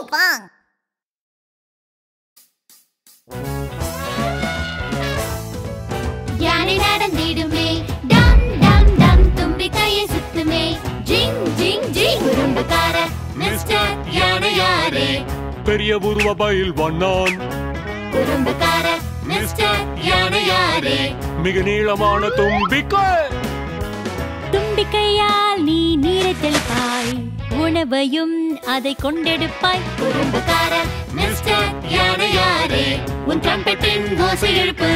பாங். யானை நடந்திடுமே, டம் டம் டம், தும்பிக்கையை சுத்துமே, ஜிங் ஜிங் ஜிங். குறும்புக்கார மிஸ்டர் யானையாரே, பெரிய உருவ பயில் வண்ணான். குறும்புக்கார மிஸ்டர் யானையாரே, மிக நீளமான தும்பிக்கை. தும்பிக்கையால் நீ நீரை தெளிப்பாய், உணவையும் அதை கொண்டெடுப்பாய். குறும்புக்கார மிஸ்டர் யானையாரே, உன் ட்ரம்பெட்டின் ஓசை எழுப்பு.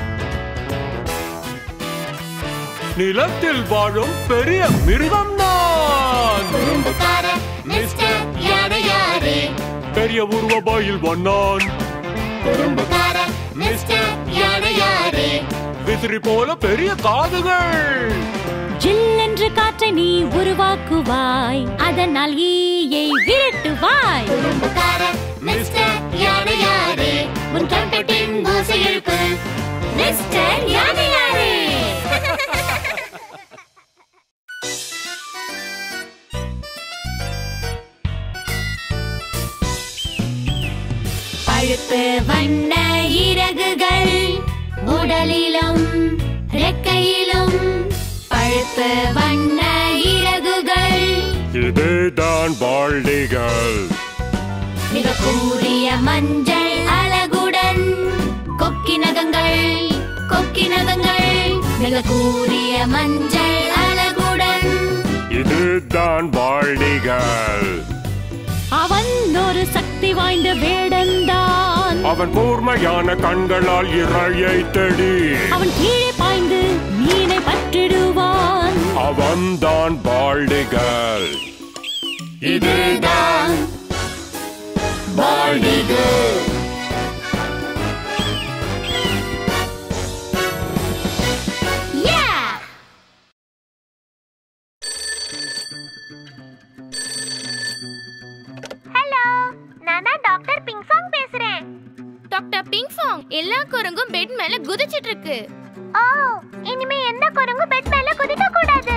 நிலத்தில் வாழும் பெரிய மிருகம் நான். குறும்புக்கார மிஸ்டர் யானையாரே, பெரிய உருவ பயில் வண்ணான். குறும்புக்கார மிஸ்டர் யானையாரே, விசிறி போல பெரிய காதுகள். ஜில்லென்று காற்றை நீ உருவாக்குவாய், அதனால் ஈயை விரட்டுவாய். குறும்புக்கார மிஸ்டர் யானையாரே, உன் ட்ரம்பெட்டின் ஓசை எழுப்பு. மிஸ்டர் யானையாரே. பழுப்பு வண்ண இறகுகள், உடலிலும் ரெக்கையிலும் பழுப்பு வண்ண இறகுகள். இதுதான் பால்டிகள். மிக கூரிய மஞ்சள் அலகுடன் கொக்கி நகங்கள், கொக்கி நகங்கள். மிக கூரிய மஞ்சள் அலகுடன். இதுதான் பால்டிகள். அவன் ஒரு சக்தி வாய்ந்த வேடன்தான். அவன் கூர்மையான கண்களால் இரையை தேடி அவன் கீழே பாய்ந்து மீனை பற்றிடுவான். அவன்தான் பால்டிகள். இதுதான் பால்டிகள். ஹலோ, நான் தான் டாக்டர் பிங்சாங் பேசுறேன். டாக்டர் பிங்சாங், எல்லா குரங்கும் பெட் மேல குதிச்சிட்டு இருக்கு. ஓ, இனிமே எந்த குரங்கும் பெட் மேல குதிக்க கூடாது.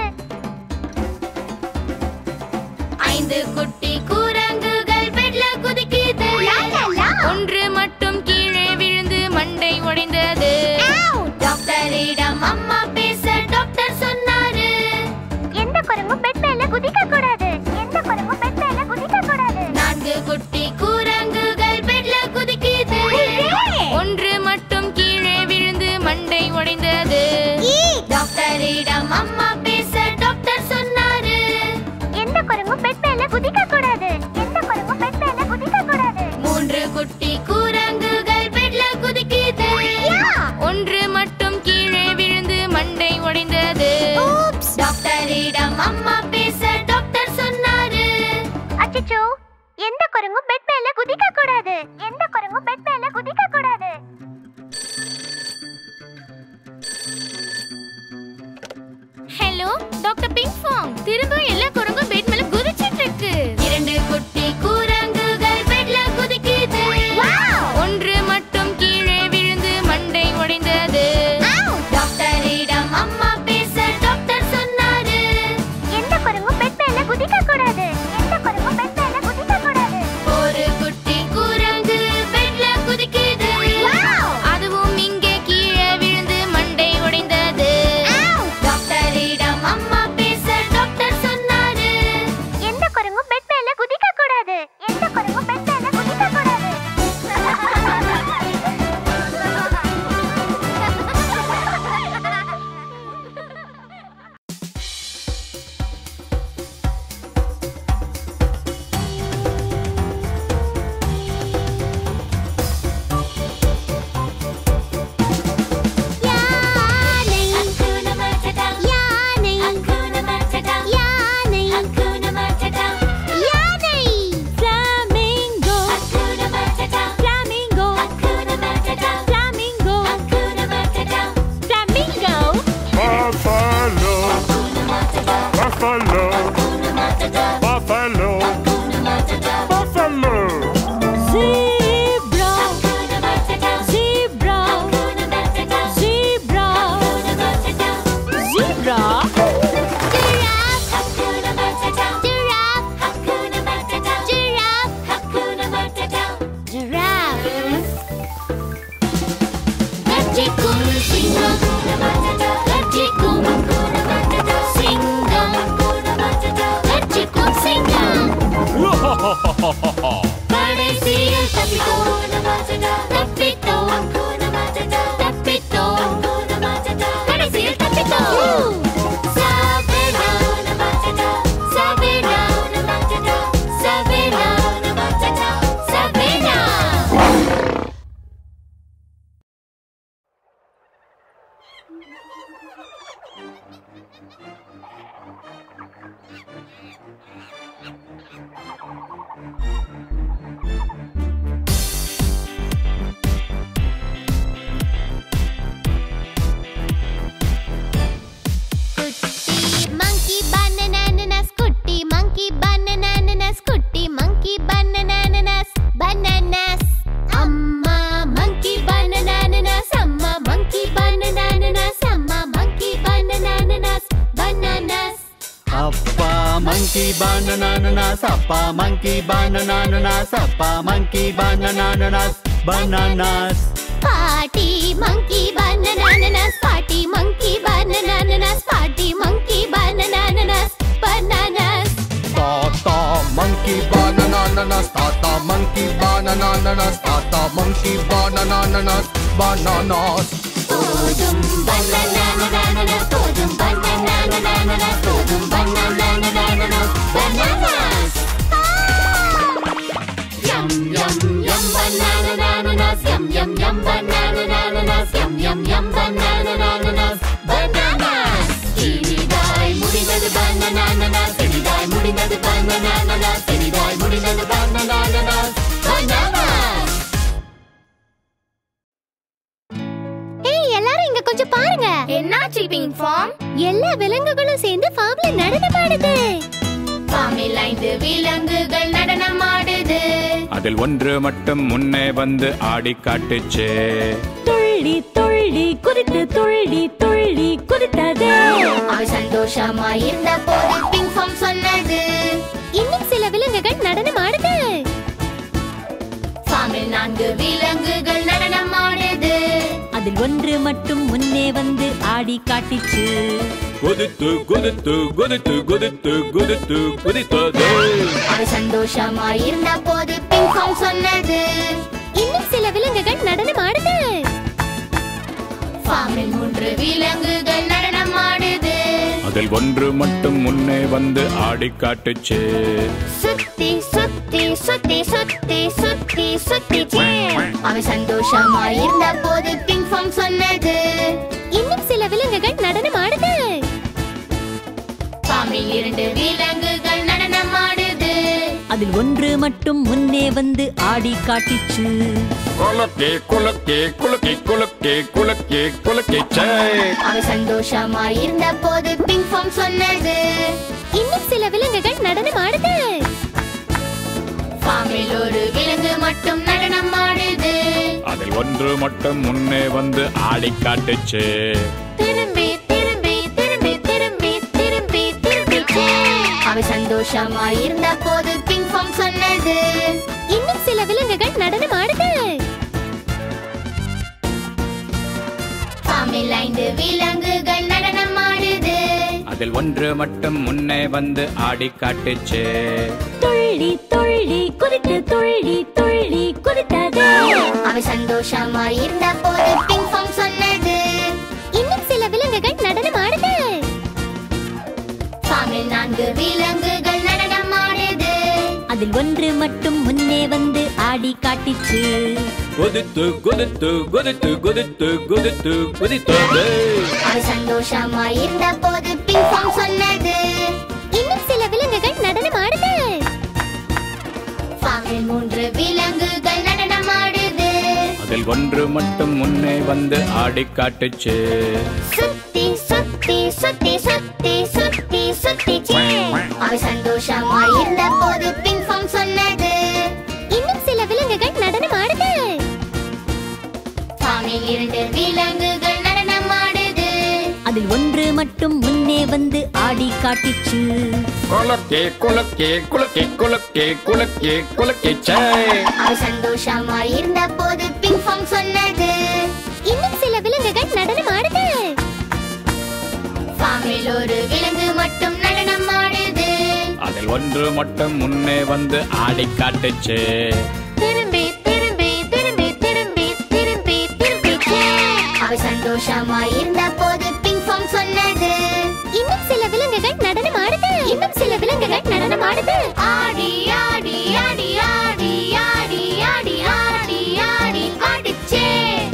5 குட்டி குரங்குகள் பெட்ல குதிக்குது. ஒன்று மட்டும் கீழே விழுந்து மண்டை உடைந்தது. டாக்டரிடம் அம்மா பேச டாக்டர் சொன்னாரு, எந்த குரங்கும் பெட் மேல குதிக்க கூடாது. எந்த குரங்கும் பெட் மேல குதிக்க கூடாது. 4 குட்டி குரங்குகள் பெட்ல குதிக்குது. ஒன்று மட்டும் கீழே விழுந்து மண்டை உடைந்தது. டாக்டரிடம் அம்மா பேச டாக்டர் சொன்னாரு, எந்த குரங்கும் பெட் மேல குதிக்க கூடாது. எந்த குரங்கும் பெட் மேல குதிக்க கூடாது. 3 குட்டி குரங்குகள் பெட்ல குதிக்குது. ஒன்று மட்டும் கீழே விழுந்து மண்டை உடைந்தது. டாக்டரிடம் அம்மா பேச டாக்டர் சொன்னாரு, அச்சச்சோ, எந்த குரங்கும் பெட் மேல குதிக்க கூடாது. எந்த குரங்கும் பெட் மேல குதிக்க கூடாது. ஹலோ டாக்டர் பிங்சாங், திரும்ப எல்லா குரங்கும் பெட் மேல குதிச்சிட்டு இருக்கு. 2 குட்டி குரங்குகள் பெட்ல குதிக்குது. ஒன்று மட்டும் கீழே விழுந்து மண்டை உடைந்தது. டாக்டரிடம் அம்மா பேச டாக்டர் சொன்னாரு, எந்த குரங்கும் பெட் மேல குதிக்க கூடாது. எந்த குரங்கும் பெட் மேல குதிக்க கூடாது. 1 குட்டி குரங்கு பெட்ல குதிக்குது. அதுவும் இங்கே கீழே விழுந்து மண்டை உடைந்தது. டாக்டரிடம் அம்மா பேச டாக்டர் சொன்னாரு, banana, sappa monkey banana, sappa monkey banana, bananas. Party monkey bananas, party monkey bananas, party monkey bananas, bananas. Tata monkey bananas, tata monkey bananas, tata monkey bananas, bananas. Kodum bananas, kodum bananas, kodum bananas, bananas. Yum yum yum bananas, yum yum yum bananas, yum yum yum bananas, bananas. Inidai mudinadu bananas, inidai mudinadu bananas, inidai mudinadu bananas, bananas. ஏய் எல்லாரும் இங்க கொஞ்சம் பாருங்க. என்னாச்சு pink form? எல்லா விலங்குகளும் சேர்ந்து ஃபார்ம்ல நடனம் ஆடுது. ஃபார்மில் 5 விலங்குகள் நடனம் ஆடுது. அதில் ஒன்று மட்டும் முன்னே வந்து ஆடி காட்டுச்சே. துள்ளி துள்ளி குதித்து துள்ளி துள்ளி குதித்தது. அவ சந்தோஷமா இருந்த போது பிங்க் ஃபார்ம் சொன்னது. இன்னும் சில விலங்குகள் நடனம் ஆடுது. ஃபார்மில் 4 விலங்குகள் நடனம் ஆடுது. அதில் ஒன்று மட்டும் முன்னே வந்து ஆடி காட்டிச்சு. குதித்து குதித்து குதித்து குதித்து குதித்து குதித்தது. அவ சந்தோஷமா இருந்த போது பிங்க் ஃபார்ம் சொன்னது. இன்னும் சில விலங்குகள் நடனம் ஆடுது. ஃபார்மில் 3 விலங்குகள் நடனம் ஆடுது. அதில் ஒன்று மட்டும் முன்னே வந்து ஆடி காட்டுச்சே. சுத்தி சுத்தி சுத்தி சுத்தி சுத்தி சுத்திச்சே. அவ சந்தோஷமா இருந்த போது பிங்க் ஃபார்ம் சொன்னது. இன்னும் சில விலங்குகள் நடனம் ஆடுது. ஃபார்மில் 2 விலங்குகள் நடனம் ஆடுது. அதில் ஒன்று மட்டும் முன்னே வந்து ஆடி காட்டிச்சு. குலக்கே குலக்கே குலக்கே குலக்கே குலக்கே குலக்கேச்சே. அவ சந்தோஷமா இருந்த போது பிங்க் ஃபார்ம் சொன்னது. இன்னும் சில விலங்குகள் நடனம் ஆடுது. ஃபார்மில் 1 விலங்கு மட்டும் நடனம் ஆடுது. அதில் ஒன்று மட்டும் முன்னே வந்து ஆடி காட்டுச்சே. திரும்பி திரும்பி திரும்பி திரும்பி திரும்பி திரும்பிச்சே. அவ சந்தோஷமா இருந்த போது பிங்க் ஃபார்ம் சொன்னது. இன்னும் சில விலங்குகள் நடனம் ஆடுது. ஃபார்மில் 5 விலங்குகள் நடனம் ஆடுது. அதில் ஒன்று மட்டும் முன்னே வந்து ஆடி காட்டுச்சே. துள்ளி துள்ளி குதித்து துள்ளி துள்ளி குதித்தது. அவ சந்தோஷமா இருந்த போது பிங்க் ஃபார்ம் சொன்னது. இன்னும் சில விலங்குகள் நடனம் ஆடுது. ஃபார்மில் 4 விலங்குகள் நடனம் ஆடுது. அதில் ஒன்று மட்டும் முன்னே வந்து ஆடி காட்டிச்சு. குதித்து குதித்து குதித்து குதித்து குதித்து குதித்தது. அவ சந்தோஷமா இருந்த போது பிங்க் ஃபார்ம் சொன்னது. இன்னும் சில விலங்குகள் நடனம் ஆடுது. ஃபார்மில் 3 விலங்குகள் நடனம் ஆடுது. அதில் ஒன்று மட்டும் முன்னே வந்து ஆடி காட்டுச்சே. சுத்தி சுத்தி சுத்தி சுத்தி சுத்தி சுத்திச்சே. அவ சந்தோஷமா இருந்த போது பிங்க் ஃபார்ம் சொன்னது. இன்னும் சில விலங்குகள் நடனம் ஆடுது. ஃபார்மில் 2 விலங்குகள் நடனம் ஆடுது. அதில் ஒன்று மட்டும் முன்னே வந்து ஆடி காட்டிச்சு. குலக்கே குலக்கே குலக்கே குலக்கே குலக்கே குலக்கேச்சே. அவ சந்தோஷமா இருந்த போது பிங்க் ஃபார்ம் சொன்னது. இன்னும் சில விலங்குகள் நடனம் ஆடுது. ஃபார்மில் 1 விலங்கு மட்டும் நடனம் ஆடுது. அதில் ஒன்று மட்டும் முன்னே வந்து ஆடி காட்டுச்சே. திரும்பி திரும்பி திரும்பி திரும்பி திரும்பி திரும்பிச்சே. அவ சந்தோஷமா இருந்த போது பிங்க் ஃபார்ம் சொன்னது. இன்னும் சில விலங்குகள் நடனம் ஆடுது. இன்னும் சில விலங்குகள் நடனம் ஆடுது. ஆடி ஆடி ஆடி ஆடி ஆடி ஆடி ஆடி ஆடி ஆடிச்சே.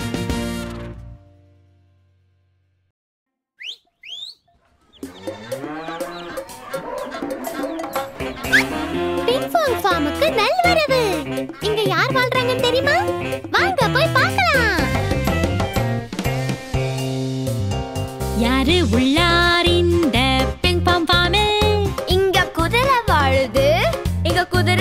பிங்ஃபாங் ஃபார்முக்கு நல்வரவு. இங்க யார் வாழ்றாங்கன்னு தெரியுமா? வாங்க போய் பார்க்கலாம். யாரு உள்ளார் இந்த பிங்பாங் ஃபார்மில்? இங்க குதிரை வாழுது. இங்க குதிரை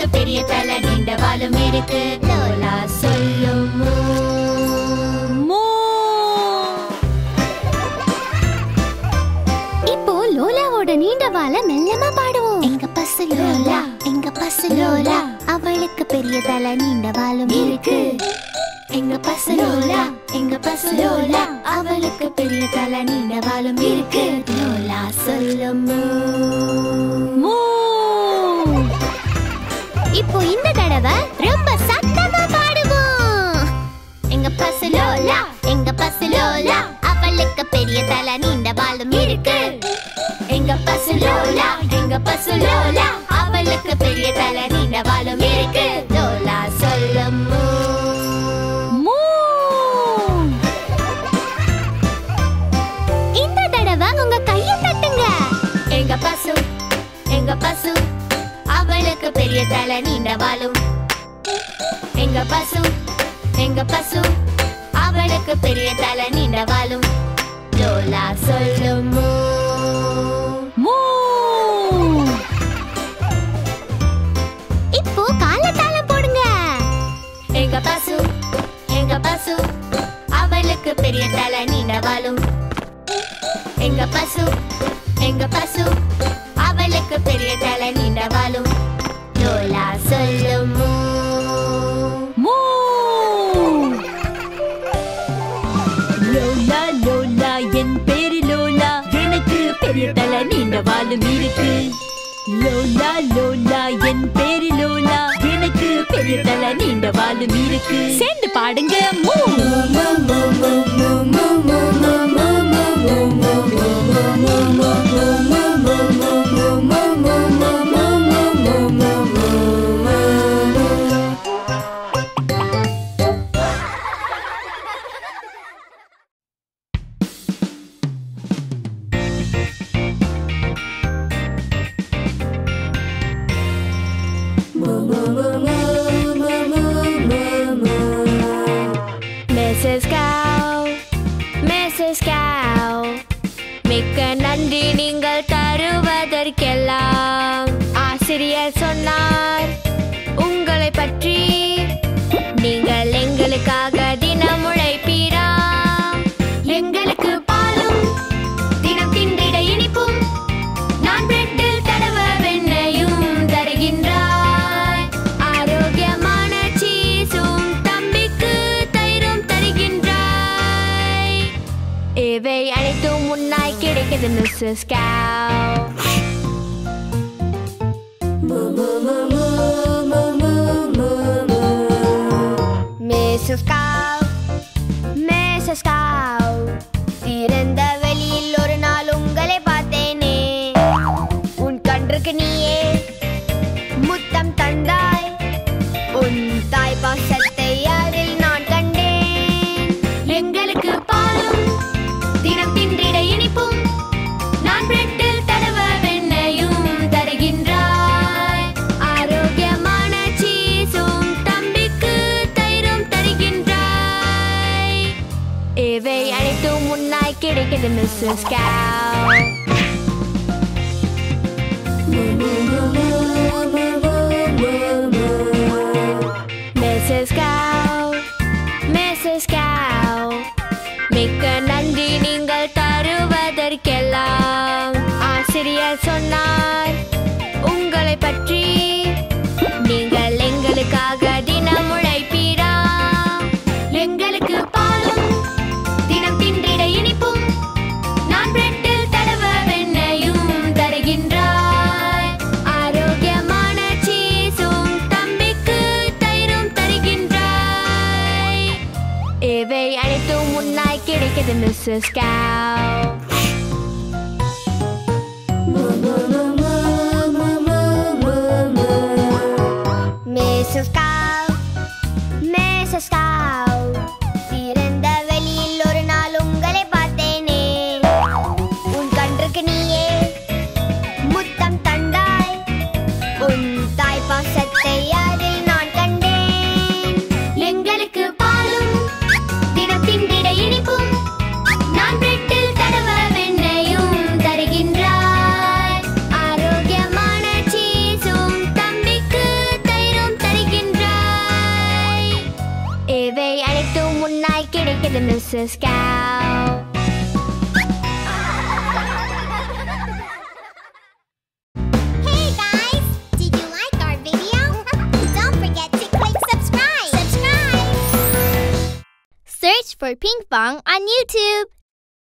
அவளுக்கு பெரிய தலை நீண்ட வாலும் இருக்கு. லோலா சொல்லும் மூ. இப்போ லோலாவோட நீண்ட வால மெல்லமா பாடுவோம். எங்க பசு லோலா, எங்க பசு லோலா, அவளுக்கு பெரிய தலை நீண்ட வாலும் இருக்கு. எங்க பசு லோலா, எங்க பசு லோலா, அவளுக்கு பெரிய தலை நீண்ட வாலும் இருக்கு. லோலா சொல்லும் மூ. இப்போ இந்த தடவை ரொம்ப சத்தமா பாடுவோம். எங்க பசு லோலா, எங்க பசு லோலா, அவளுக்கு பெரிய தலை நீண்ட வாலும் இருக்கு. எங்க பசு லோலா, எங்க பசு லோலா, அவளுக்கு பெரிய தலை நீண்ட வாலும் இருக்கு. லோலா சொல்லும் மூ. இந்த தடவை உங்க கையை தட்டுங்க. எங்க பசு, எங்க பசு, அவளுக்கு பெரிய தலை நீண்ட வாலும். எங்க பசு, எங்க பசு, அவளுக்கு பெரிய தலை நீண்ட வாலும். லோலா சொல்லும் மூ. இப்போ காலத்தாளம் போடுங்க. எங்க பசு, எங்க பசு, அவளுக்கு பெரிய தலை நீண்ட வாலும். எங்க பசு, எங்க பசு, அவளுக்கு பெரிய தலை நீண்ட வாலும். லோலா சொல்லும் மூ. லோலா லோலா என் பேரு லோலா, எனக்கு பெரிய தலை நீண்ட வாலும் இருக்கு. லோலா லோலா என் பேரு லோலா, எனக்கு பெரிய தலை நீண்ட வாலும் இருக்கு. சேர்ந்து பாடுங்க மூ. Mrs. Cow, Mrs. Cow, மிக்க நன்றி நீங்கள் தருவதற்கெல்லாம். ஆசிரியர் சொன்னார் உங்களை பற்றி, நீங்கள் எங்களுக்காக தினம் உழைப்பீராம். எங்களுக்கு பாலும் தினம் திண்டிட இனிப்பும், நான் பிரெட்டில் தடவ வெண்ணையும் தருகின்றாய். ஆரோக்கியமான சீஸும் தம்பிக்கு தயிரும் தருகின்றாய். இவை அனைத்தும் முன்னாய் கிடைக்கிறது Mrs Cow. Mrs Cow, Mrs Cow, திறந்த வெளியில் ஒரு நாள் உங்களை பார்த்தேனே. உன் கன்றுக்கு நீயே முத்தம் தந்தாய், உன் தாய் பாசத்தை அதில் நான் கண்டேன். எங்களுக்கு பாலும் தினம் தின்றிட இனிப்பும், நான் பிரெட்டில் தடவ வெண்ணையும் தருகின்றாய். ஆரோக்கியமான சீஸும் தம்பிக்கு தயிரும் தருகின்றாய். இவை அனைத்தும் முன்னாய் கிடைக்கிறது Mrs Cow. Mrs. Cow, Mrs. Cow, மிக்க நன்றி நீங்கள் தருவதற்கெல்லாம். ஆசிரியர் சொன்னார் உங்களை பற்றி, நீங்கள் எங்களுக்காக தினம் உழைப்பீராம். எங்களுக்கு பாலும் தினம் தின்றிட இனிப்பும், நான் பிரெட்டில் தடவ வெண்ணையும் தருகின்றாய். ஆரோக்கியமான சீஸும் தம்பிக்கு தயிரும் தருகின்றாய். இவை அனைத்தும் முன்னாய் கிடைக்கிறது Mrs Cow. Mrs. Cow, Mrs. Cow, திறந்த வெளியில் ஒரு நாள் உங்களை பார்த்தேனே. உன் கன்றுக்கு நீயே முத்தம் தந்தாய், உன் தாய் பாசத்தை அதில் நான் கண்டேன். எங்களுக்கு பாலும் தினம் திண்டிட இனிப்பும், நான் பிரெட்டில் தடவ முன்னாய் கிடைக்குது Mrs Cow. Hey guys, did you like our video? Don't forget to click subscribe. Search for Ping Pong on YouTube.